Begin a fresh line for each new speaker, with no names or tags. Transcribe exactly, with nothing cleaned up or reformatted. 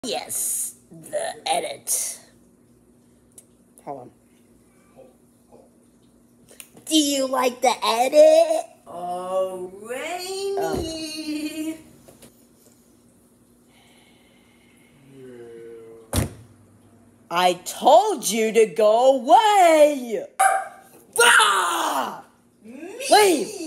Yes, the edit. Hold on. Do you like the edit?
Oh, Rainy.
Oh. I told you to go away. Ah! Leave.